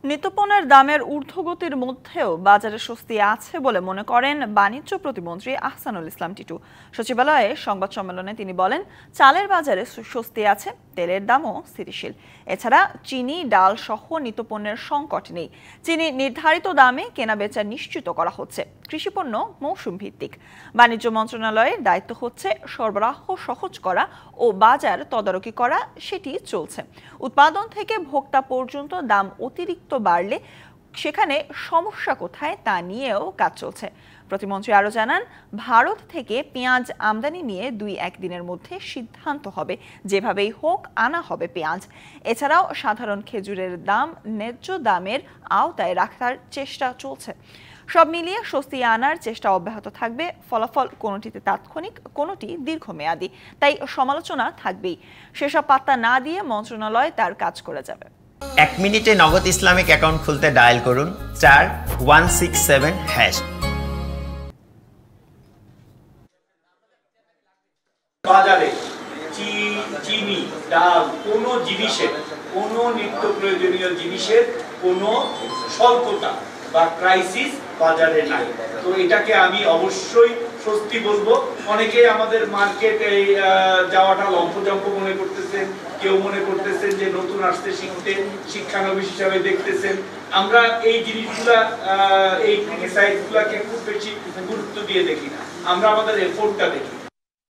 নিত্যপণ্যের দামের ঊর্ধ্বগতির মধ্যেও বাজারে স্বস্তি আছে বলে মনে করেন বাণিজ্য প্রতিমন্ত্রী আহসানুল ইসলাম টিটু। সচিবালয়ে সংবাদ সম্মেলনে তিনি বলেন, চালের বাজারে স্বস্তি আছে, তেলের দামও স্থিতিশীল। এছাড়া চিনি, ডাল সহ নিত্যপণ্যের সংকট নেই। চিনি নির্ধারিত দামে কেনাবেচা নিশ্চিত করা হচ্ছে। কৃষিপণ্য মৌসুম ভিত্তিক। বাণিজ্য মন্ত্রণালয়ের দায়িত্ব হচ্ছে সরবরাহ সহজ করা ও বাজার তদারকি করা, সেটি চলছে। উৎপাদন থেকে ভোক্তা পর্যন্ত দাম অতিরিক্ত বাড়লে সেখানে সমস্যা কোথায় তা নিয়েও কাজ চলছে। প্রতিমন্ত্রী আরও জানান, ভারত থেকে পেঁয়াজ আমদানি নিয়ে 2-1 দিনের মধ্যে সিদ্ধান্ত হবে। যেভাবেই হোক আনা হবে পেঁয়াজ। এছাড়াও সাধারণ খেজুরের দাম ন্যায্য দামের আওতায় রাখার চেষ্টা চলছে। সব মিলিয়ে স্বস্তি আনার চেষ্টা অব্যাহত থাকবে। ফলাফল কোনোটিতে তাৎক্ষণিক, কোনোটি দীর্ঘমেয়াদী, তাই সমালোচনা থাকবেই। সেসব পাত্তা না দিয়ে মন্ত্রণালয় তার কাজ করে যাবে। 1 মিনিটে নগদ ইসলামিক অ্যাকাউন্ট খুলতে ডায়াল করুন *167#। বাজারে চিনি, ডাল, কোনো জিনিসের, কোনো নিত্য প্রয়োজনীয় জিনিসের কোনো স্বল্পতা বা ক্রাইসিস বাজারে নাই। তো এটাকে আমি অবশ্যই স্বস্তি বলবো। অনেকেই আমাদের মার্কেটে যাওয়াটা লম্ফজম্প মনে করতেছেন, কেউ মনে করতেছেন যে নতুন আসতে শিখতে শিক্ষানবিশ হিসাবে দেখতেছেন। আমরা এই জিনিসগুলা, এই ক্রিটিসাইজগুলাকে খুব বেশি গুরুত্ব দিয়ে দেখি না, আমরা আমাদের এফোর্টটা দেখি।